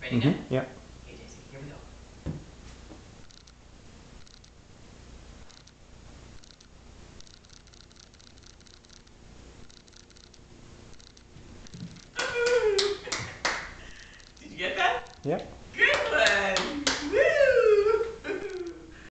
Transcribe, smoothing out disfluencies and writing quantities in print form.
Ready now? Yeah. Okay, JC, here we go. Did you get that? Yeah. Good one.